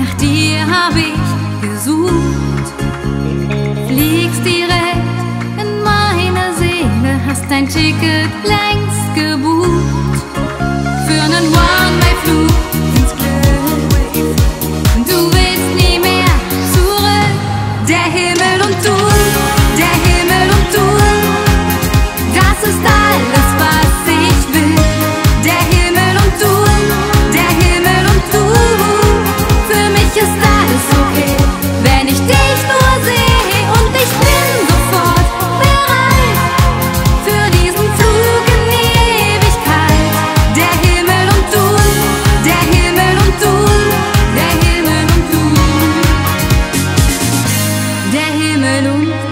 nach dir hab ich gesucht. Fliegst direkt in meine Seele, hast dein Ticket längst gebucht. Für einen One-Way-Flug ins Glück. Du willst nie mehr zurück. Der Himmel und du, der Himmel und du, das ist alles, was ich will. Der Himmel und du, der Himmel und du, für mich ist alles okay, wenn ich dich nur sehe, und ich bin sofort bereit für diesen Flug in die Ewigkeit. Der Himmel und du, der Himmel und du, der Himmel und du, der Himmel und du.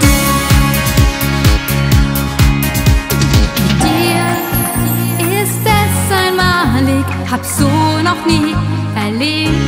Mit dir ist es einmalig, hab so noch nie erlebt.